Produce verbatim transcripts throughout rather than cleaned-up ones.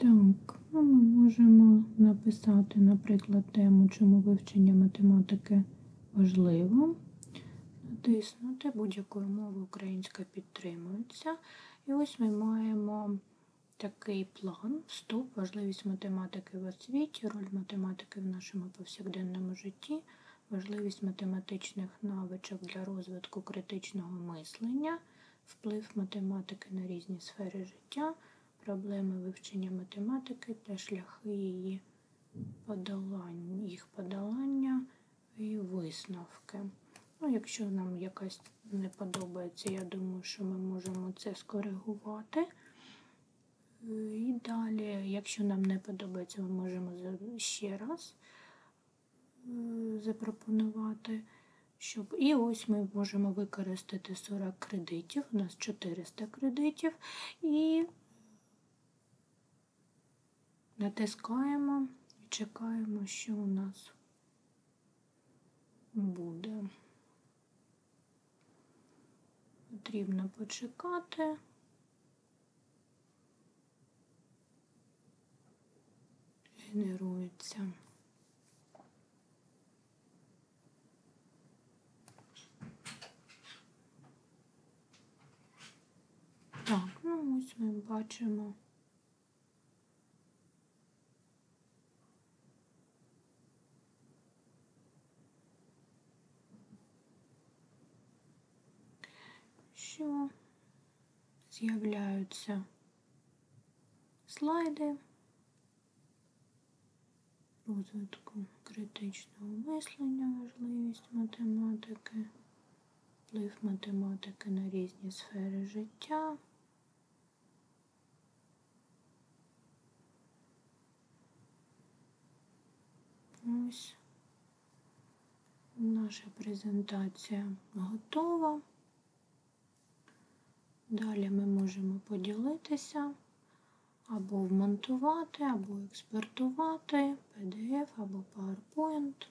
Так, ну ми можемо написати, наприклад, тему, чому вивчення математики важливо. Натиснути будь-якою мовою українська підтримується. І ось ми маємо такий план: вступ, важливість математики в освіті, роль математики в нашому повсякденному житті, важливість математичних навичок для розвитку критичного мислення, вплив математики на різні сфери життя, проблеми вивчення математики та шляхи її подолання, їх подолання і висновки. Ну, якщо нам якась не подобається, я думаю, що ми можемо це скоригувати. І далі, якщо нам не подобається, ми можемо ще раз запропонувати, щоб... І ось ми можемо використати сорок кредитів, у нас чотириста кредитів, і натискаємо і чекаємо, що у нас буде. Потрібно почекати. Генерується. Так, ну ось ми бачимо. Що з'являються слайди розвитку критичного мислення, важливість математики, вплив математики на різні сфери життя. Ось наша презентація готова. Далі ми можемо поділитися, або вмонтувати, або експортувати, пі ді еф або PowerPoint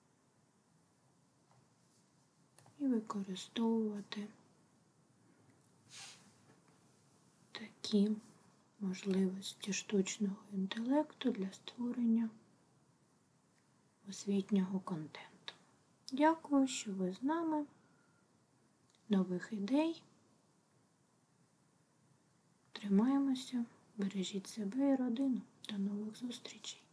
і використовувати такі можливості штучного інтелекту для створення освітнього контенту. Дякую, що ви з нами. Нових ідей. Тримаємося, бережіть себе і родину. До нових зустрічей!